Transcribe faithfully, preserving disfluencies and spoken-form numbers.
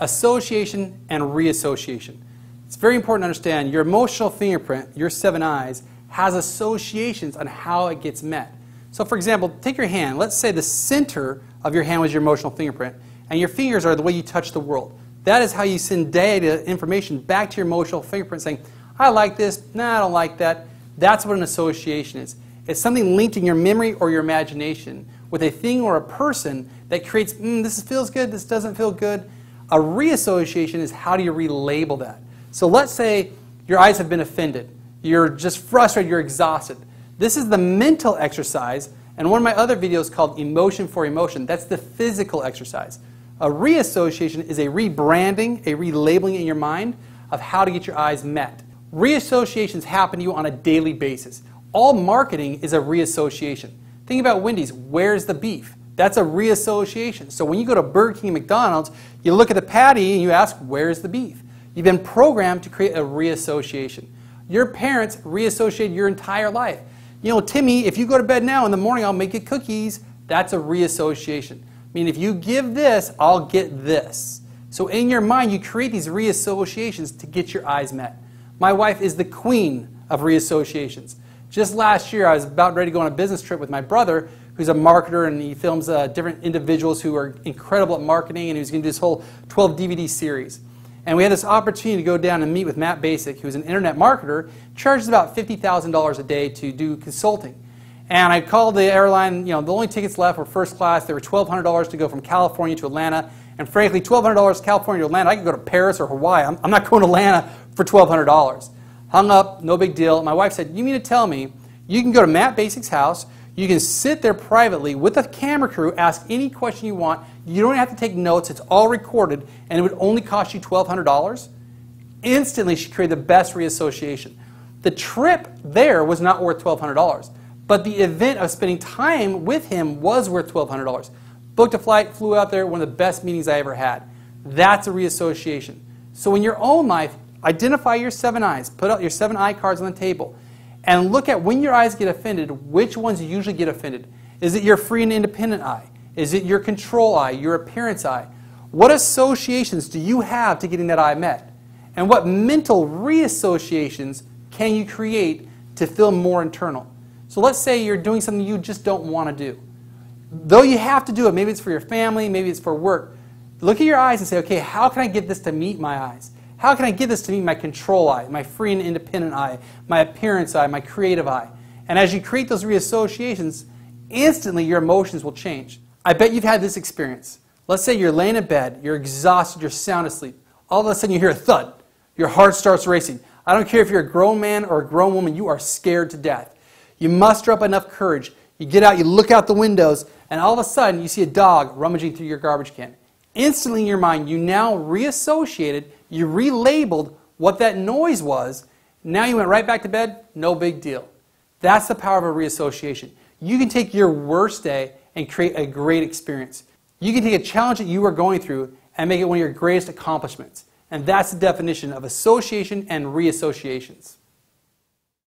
association and reassociation. It's very important to understand your emotional fingerprint, your seven eyes, has associations on how it gets met. So for example, take your hand. Let's say the center of your hand was your emotional fingerprint, and your fingers are the way you touch the world. That is how you send data, information back to your emotional fingerprint saying, I like this, nah, I don't like that. That's what an association is. It's something linked in your memory or your imagination with a thing or a person that creates, mm, this feels good, this doesn't feel good. A reassociation is how do you relabel that? So let's say your eyes have been offended. You're just frustrated, you're exhausted. This is the mental exercise, and one of my other videos called Emotion for Emotion, that's the physical exercise. A reassociation is a rebranding, a relabeling in your mind of how to get your eyes met. Reassociations happen to you on a daily basis. All marketing is a reassociation. Think about Wendy's, where's the beef? That's a reassociation. So when you go to Burger King and McDonald's, you look at the patty and you ask, where's the beef? You've been programmed to create a reassociation. Your parents reassociated your entire life. You know, Timmy, if you go to bed now in the morning, I'll make you cookies. That's a reassociation. I mean, if you give this, I'll get this. So in your mind, you create these reassociations to get your eyes met. My wife is the queen of reassociations. Just last year, I was about ready to go on a business trip with my brother, who's a marketer, and he films uh, different individuals who are incredible at marketing, and he was going to do this whole twelve D V D series. And we had this opportunity to go down and meet with Matt Basic, who's an internet marketer, charges about fifty thousand dollars a day to do consulting. And I called the airline, you know, the only tickets left were first class. They were twelve hundred dollars to go from California to Atlanta. And frankly, twelve hundred dollars California to Atlanta, I could go to Paris or Hawaii. I'm, I'm not going to Atlanta for twelve hundred dollars. Hung up, no big deal. My wife said, you mean to tell me you can go to Matt Basic's house, you can sit there privately with a camera crew, ask any question you want, you don't have to take notes, it's all recorded, and it would only cost you twelve hundred dollars? Instantly, she created the best reassociation. The trip there was not worth twelve hundred dollars, but the event of spending time with him was worth twelve hundred dollars. Booked a flight, flew out there, one of the best meetings I ever had. That's a reassociation. So in your own life, identify your seven eyes, put out your seven eye cards on the table, and look at when your eyes get offended, which ones usually get offended. Is it your free and independent eye? Is it your control eye, your appearance eye? What associations do you have to getting that eye met? And what mental reassociations can you create to feel more internal? So let's say you're doing something you just don't want to do. Though you have to do it, maybe it's for your family, maybe it's for work, look at your eyes and say, okay, how can I get this to meet my eyes? How can I get this to meet my control eye, my free and independent eye, my appearance eye, my creative eye? And as you create those reassociations, instantly your emotions will change. I bet you've had this experience. Let's say you're laying in bed, you're exhausted, you're sound asleep. All of a sudden you hear a thud. Your heart starts racing. I don't care if you're a grown man or a grown woman, you are scared to death. You muster up enough courage. You get out, you look out the windows, and all of a sudden you see a dog rummaging through your garbage can. Instantly in your mind, you now reassociated, you relabeled what that noise was. Now you went right back to bed, no big deal. That's the power of a reassociation. You can take your worst day and create a great experience. You can take a challenge that you are going through and make it one of your greatest accomplishments. And that's the definition of association and reassociations.